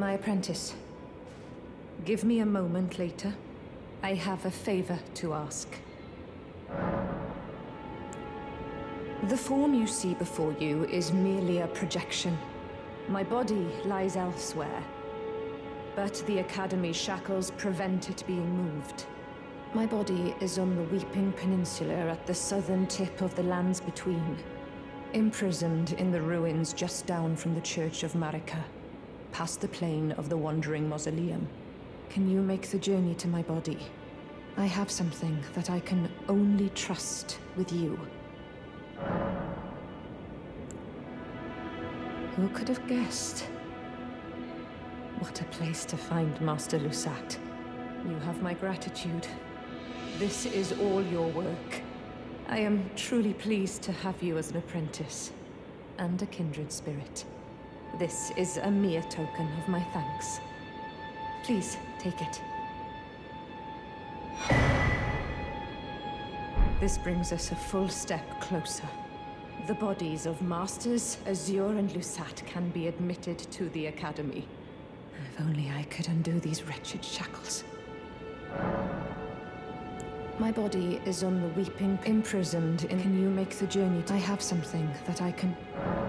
My apprentice, give me a moment later. I have a favor to ask. The form you see before you is merely a projection. My body lies elsewhere, but the Academy's shackles prevent it being moved. My body is on the Weeping Peninsula at the southern tip of the Lands Between, imprisoned in the ruins just down from the Church of Marika, past the plain of the Wandering Mausoleum. Can you make the journey to my body? I have something that I can only trust with you. Who could have guessed? What a place to find Master Lusat. You have my gratitude. This is all your work. I am truly pleased to have you as an apprentice, and a kindred spirit. This is a mere token of my thanks. Please, take it. This brings us a full step closer. The bodies of Masters Azure and Lusat can be admitted to the Academy. If only I could undo these wretched shackles. My body is on the Weeping, imprisoned in... Can you make the journey? I have something that I can...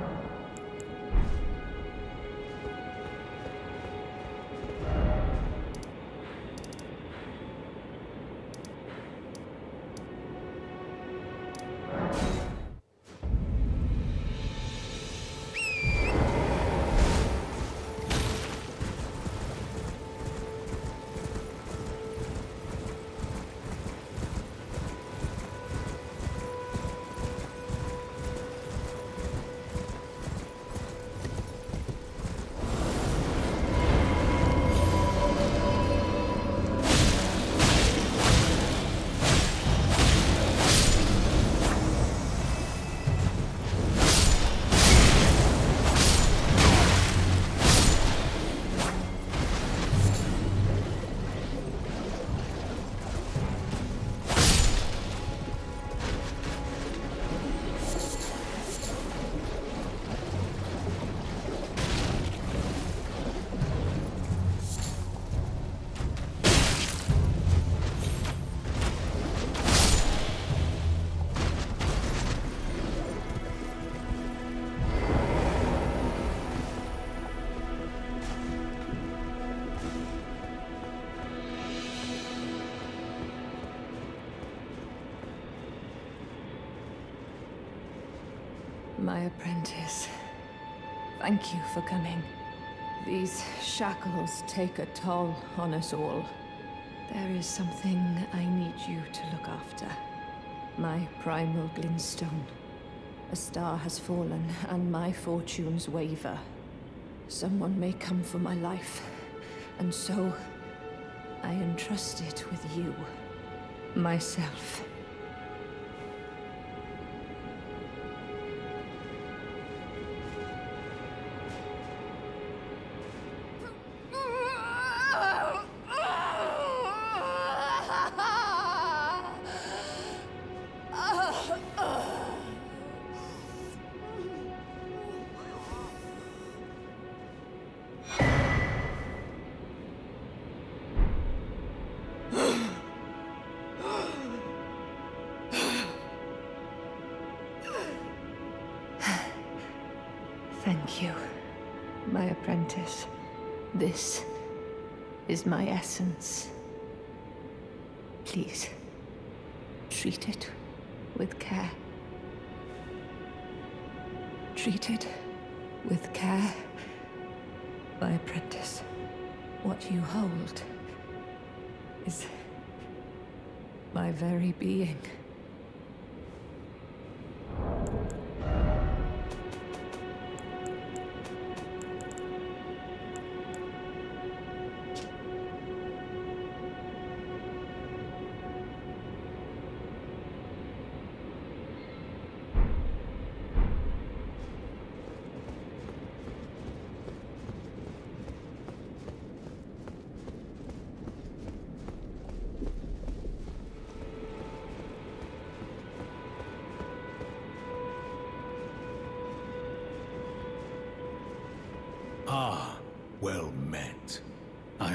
My apprentice, thank you for coming. These shackles take a toll on us all. There is something I need you to look after. My primal glintstone. A star has fallen, and my fortunes waver. Someone may come for my life, and so I entrust it with you. Myself. Thank you, my apprentice. This is my essence. Please, treat it with care. Treat it with care, my apprentice. What you hold is my very being.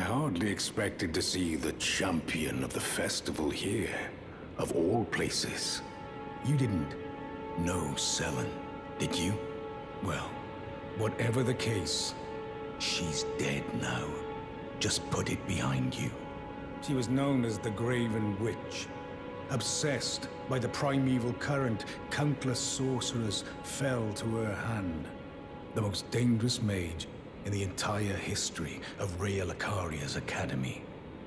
hardly expected to see the champion of the festival here, of all places. You didn't know Sellen, did you? Well, whatever the case, she's dead now. Just put it behind you. She was known as the Graven Witch. Obsessed by the primeval current, countless sorcerers fell to her hand. The most dangerous mage in the entire history of Raya Lucaria's academy.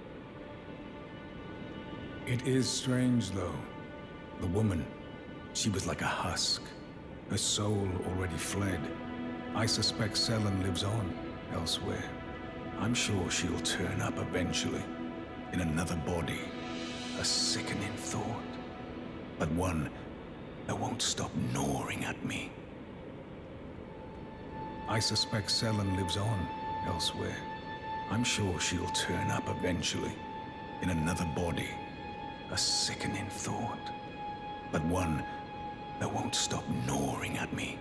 It is strange, though. The woman, she was like a husk. Her soul already fled. I suspect Sellen lives on elsewhere. I'm sure she'll turn up eventually, in another body. A sickening thought, but one that won't stop gnawing at me. I suspect Sellen lives on elsewhere. I'm sure she'll turn up eventually, in another body. A sickening thought, but one that won't stop gnawing at me.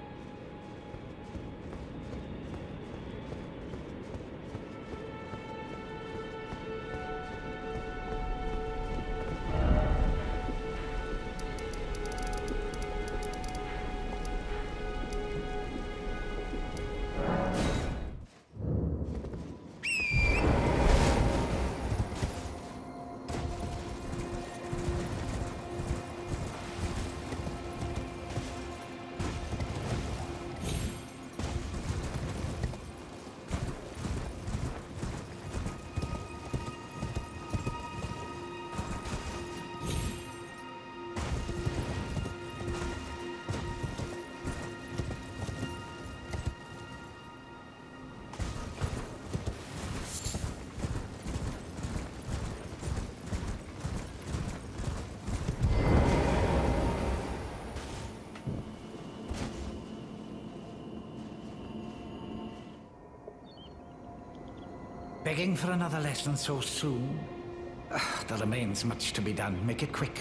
Begging for another lesson so soon? There remains much to be done. Make it quick.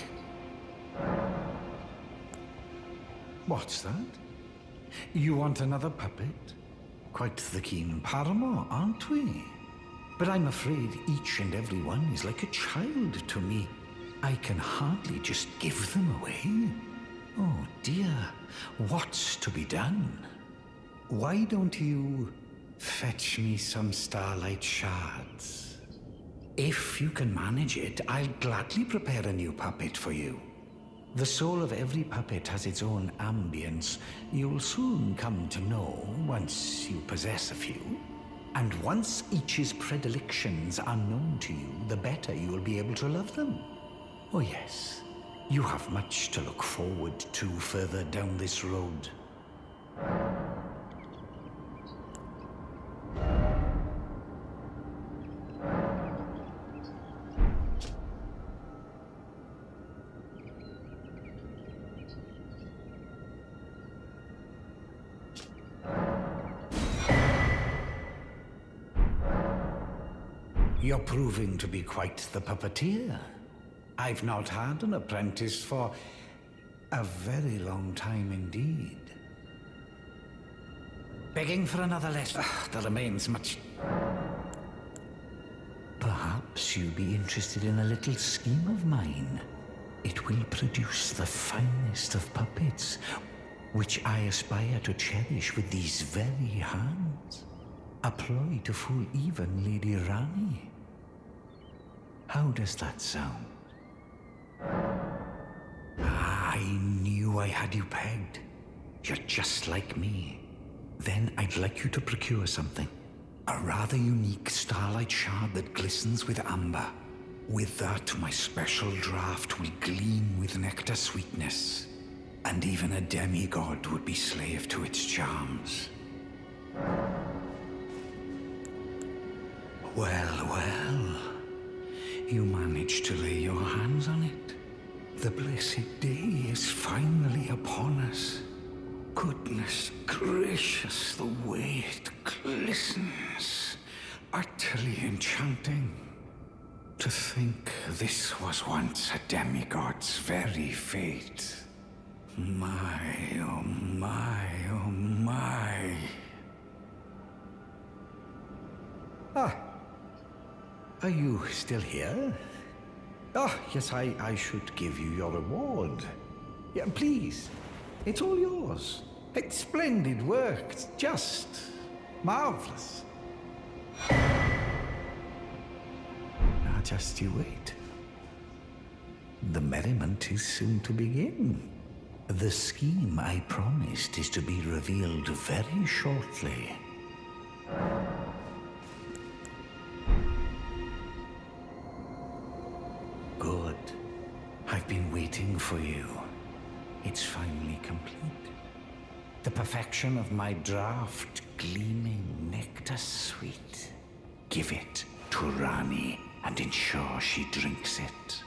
What's that? You want another puppet? Quite the keen paramour, aren't we? But I'm afraid each and every one is like a child to me. I can hardly just give them away. Oh dear, what's to be done? Why don't you fetch me some starlight shards? If you can manage it, I'll gladly prepare a new puppet for you. The soul of every puppet has its own ambience. You'll soon come to know once you possess a few. And once each's predilections are known to you, the better you will be able to love them. Oh yes, you have much to look forward to further down this road. You're proving to be quite the puppeteer. I've not had an apprentice for a very long time indeed. Begging for another lesson. There remains much. Perhaps you'll be interested in a little scheme of mine. It will produce the finest of puppets, which I aspire to cherish with these very hands. A ploy to fool even Lady Ranni. How does that sound? I knew I had you pegged. You're just like me. Then I'd like you to procure something. A rather unique starlight shard that glistens with amber. With that, my special draft will gleam with nectar sweetness. And even a demigod would be slave to its charms. Well, well. You managed to lay your hands on it. The blessed day is finally upon us. Goodness gracious, the way it glistens. Utterly enchanting. To think this was once a demigod's very fate. My, oh my, oh my. Are you still here? Oh, yes, I should give you your reward. Yeah, please. It's all yours. It's splendid work. It's just marvelous. Now just you wait. The merriment is soon to begin. The scheme I promised is to be revealed very shortly. Good. I've been waiting for you. It's finally complete. The perfection of my draft, gleaming nectar sweet. Give it to Ranni and ensure she drinks it.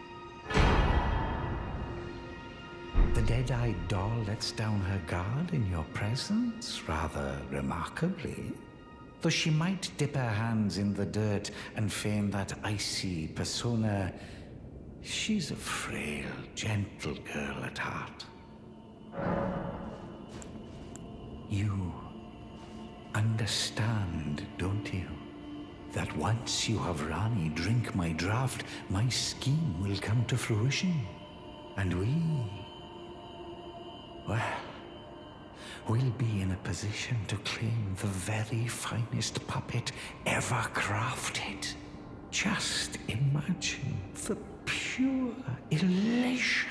The dead-eyed doll lets down her guard in your presence, rather remarkably. Though she might dip her hands in the dirt and feign that icy persona, she's a frail, gentle girl at heart. You understand, don't you? That once you have Ranni drink my draft, my scheme will come to fruition. And we'll be in a position to claim the very finest puppet ever crafted. Just imagine the pure elation.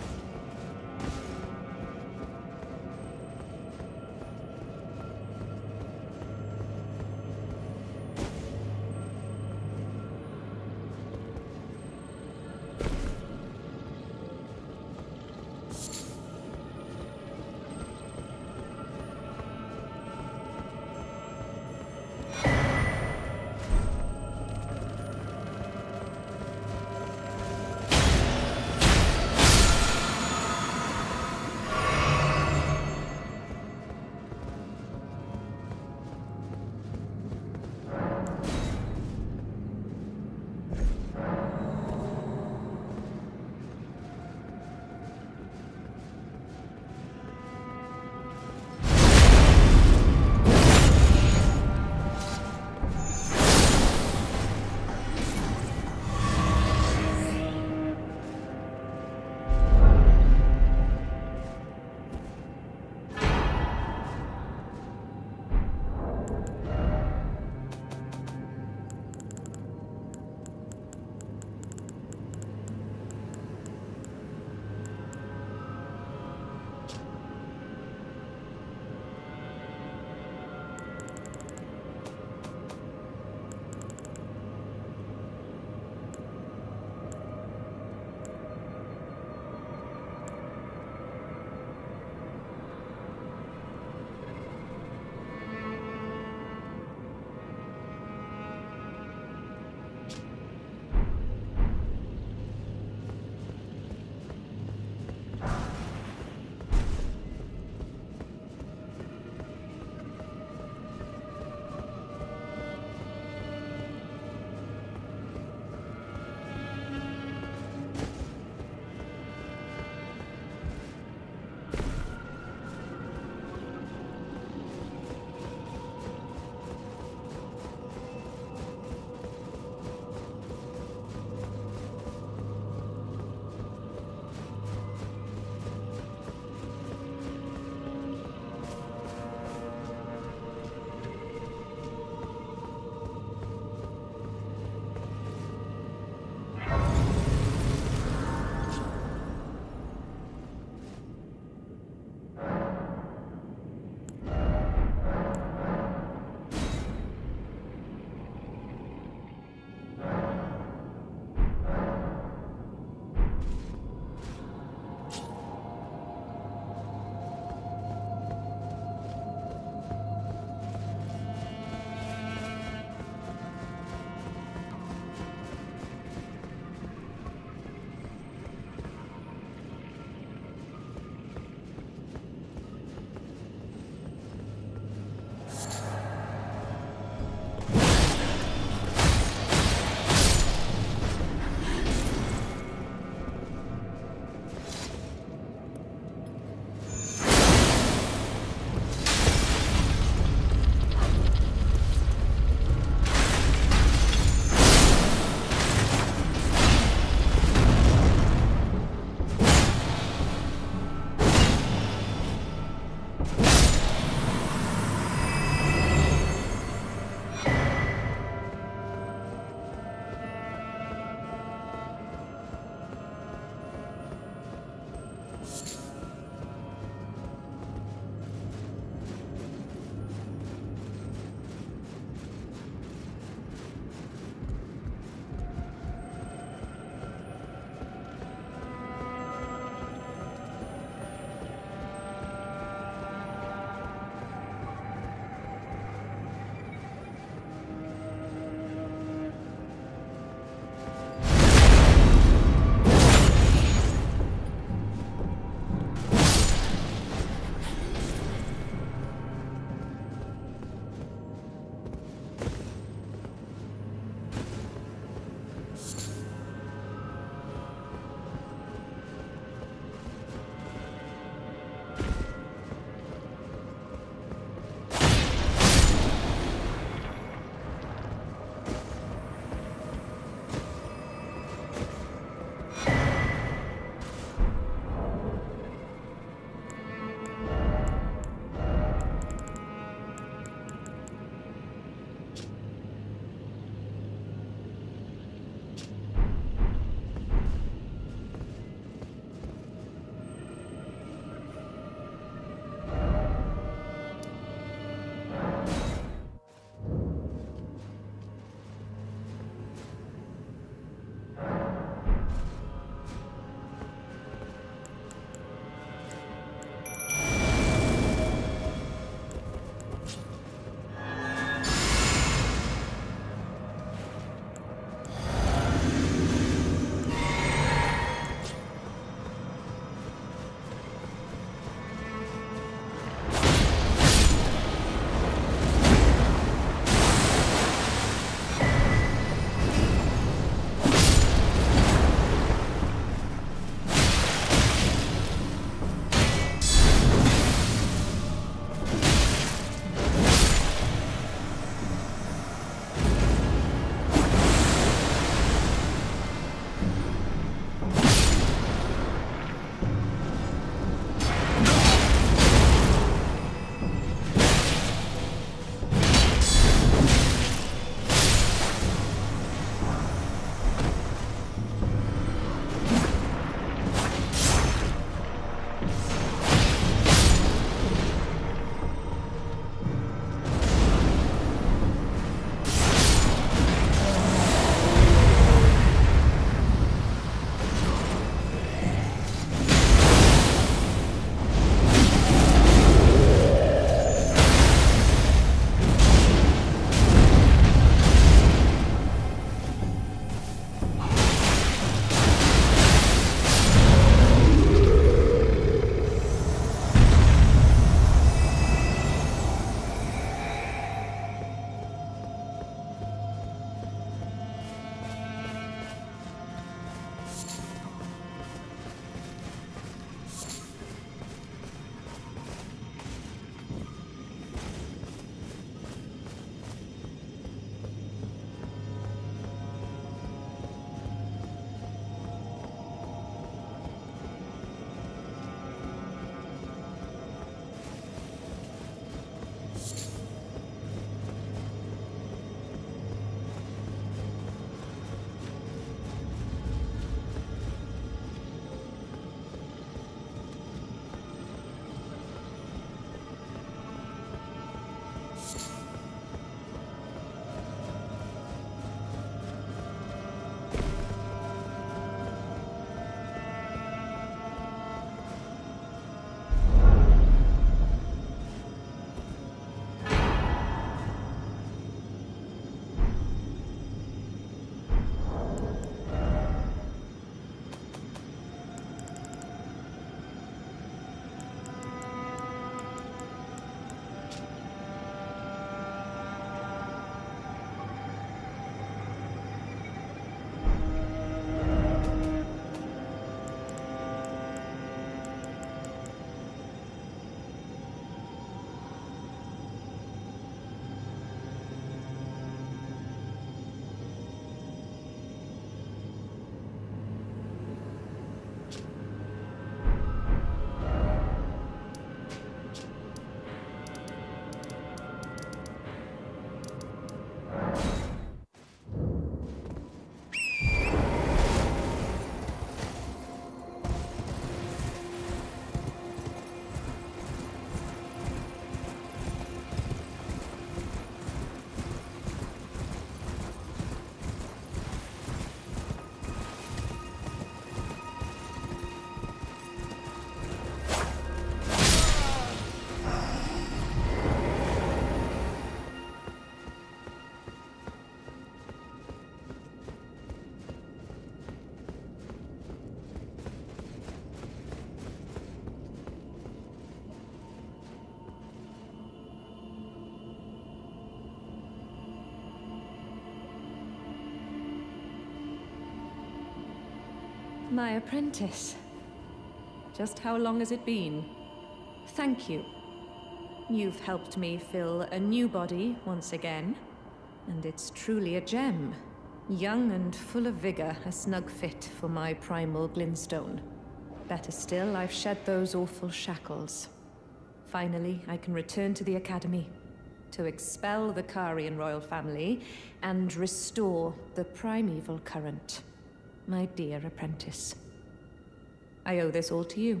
My apprentice. Just how long has it been? Thank you. You've helped me fill a new body once again, and it's truly a gem. Young and full of vigor, a snug fit for my primal glintstone. Better still, I've shed those awful shackles. Finally, I can return to the Academy to expel the Karian royal family and restore the primeval current. My dear apprentice. I owe this all to you.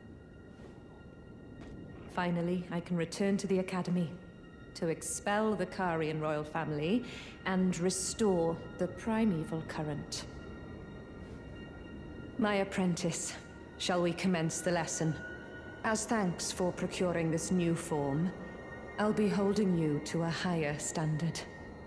Finally, I can return to the Academy to expel the Karian royal family and restore the primeval current. My apprentice, shall we commence the lesson? As thanks for procuring this new form, I'll be holding you to a higher standard.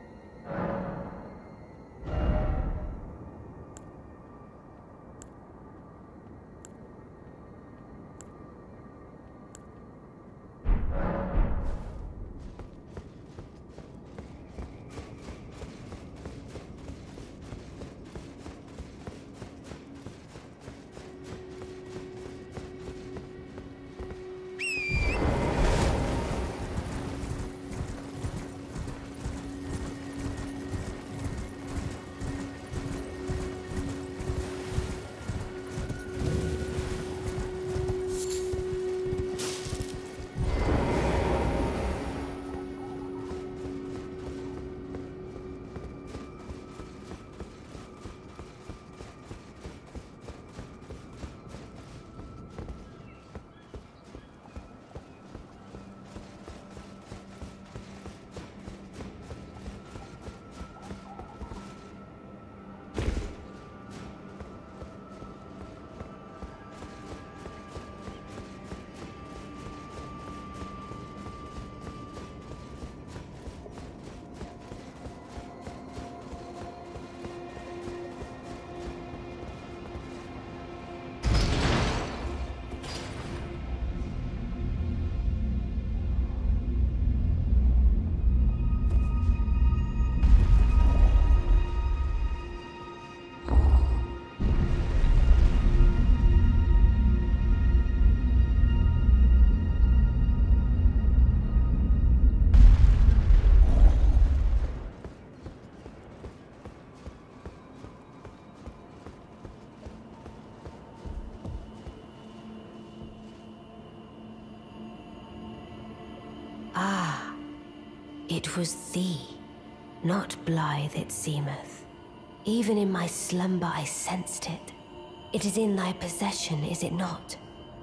It was thee, not Blithe it seemeth. Even in my slumber I sensed it. It is in thy possession, is it not?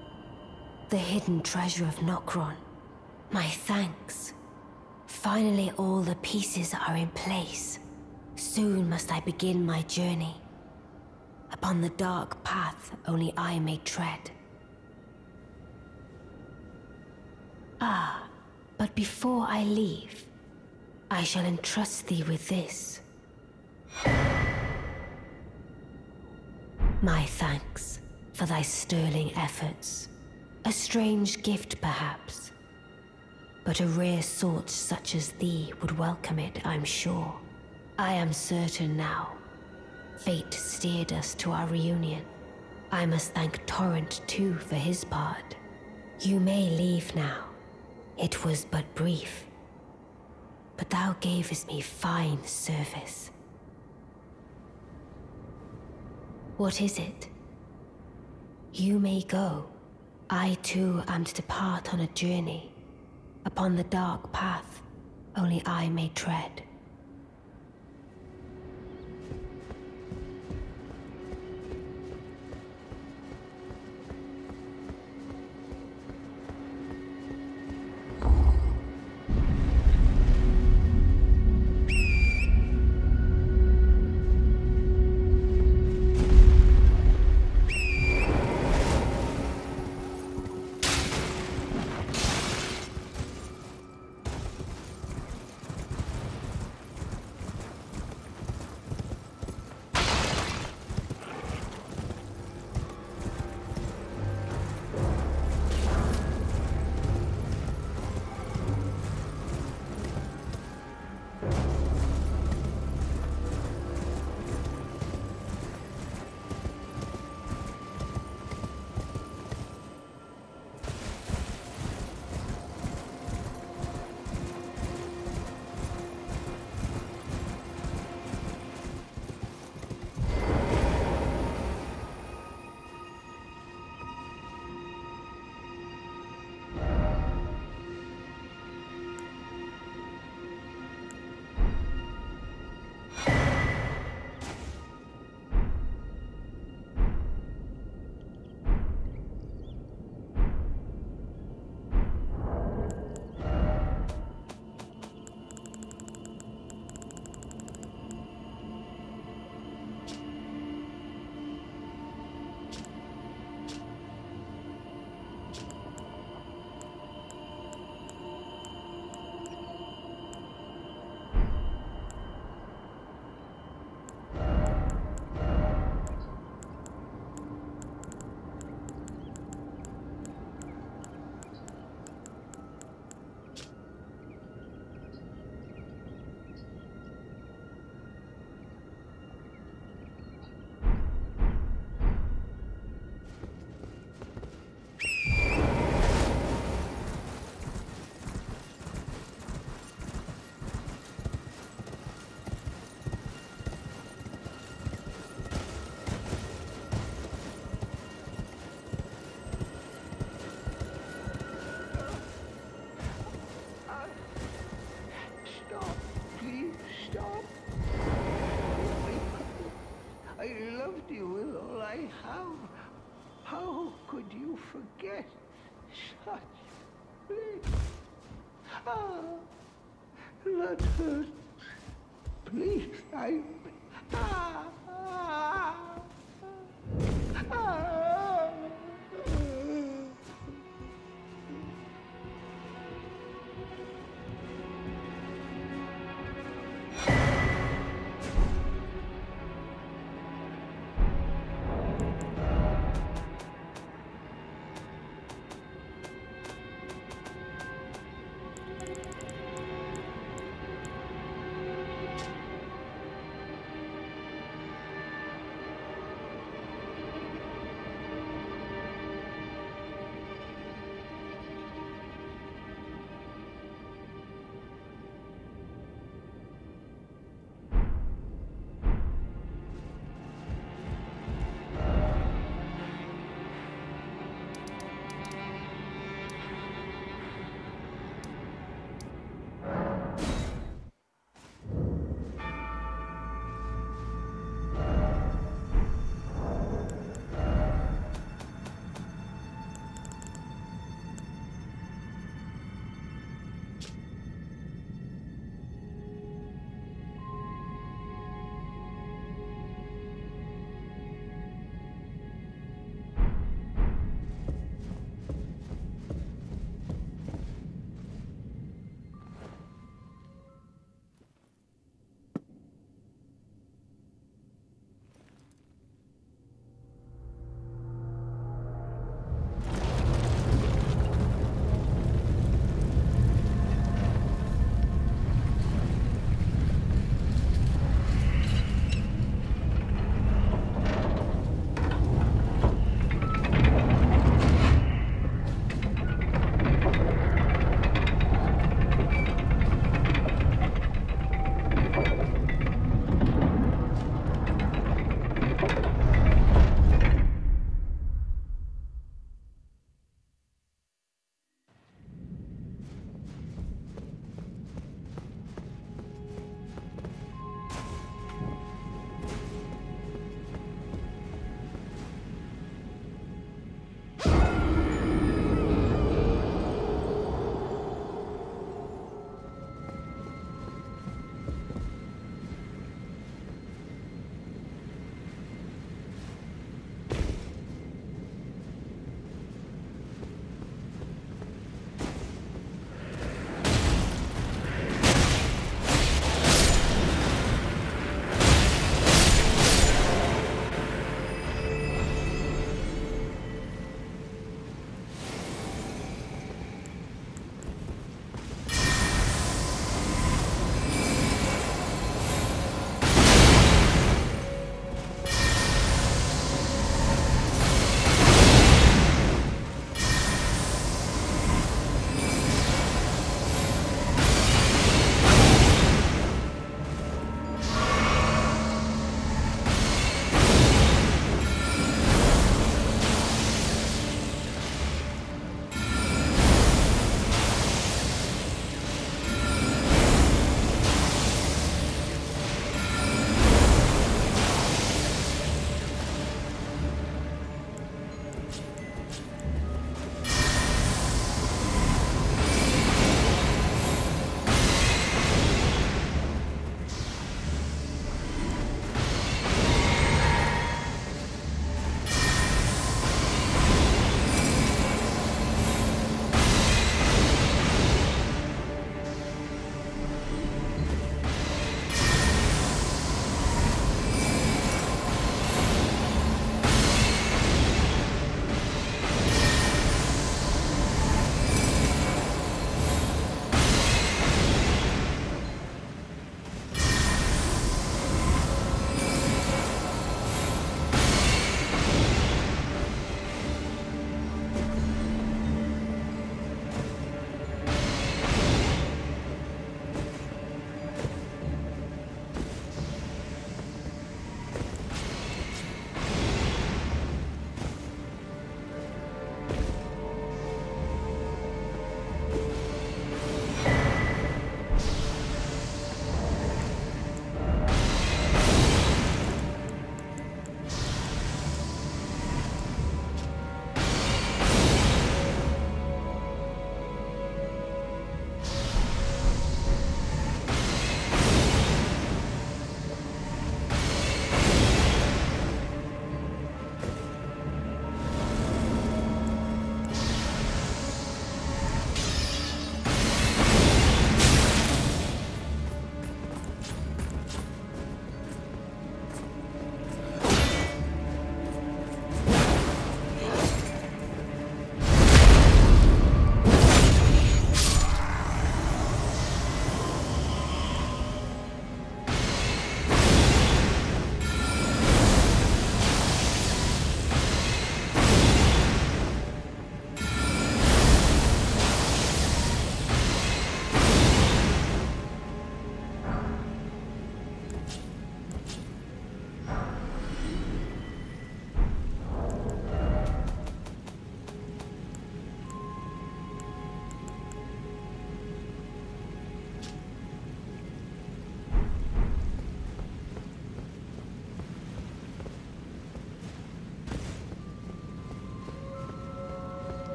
The hidden treasure of Nokron. My thanks. Finally all the pieces are in place. Soon must I begin my journey. Upon the dark path only I may tread. But before I leave, I shall entrust thee with this. My thanks for thy sterling efforts. A strange gift, perhaps. But a rare sort such as thee would welcome it, I'm sure. I am certain now. Fate steered us to our reunion. I must thank Torrent too for his part. You may leave now. It was but brief. But thou gavest me fine service. What is it? You may go. I too am to depart on a journey. Upon the dark path, only I may tread. How could you forget such bliss? Ah, that hurts. Please, I... Ah, ah, ah.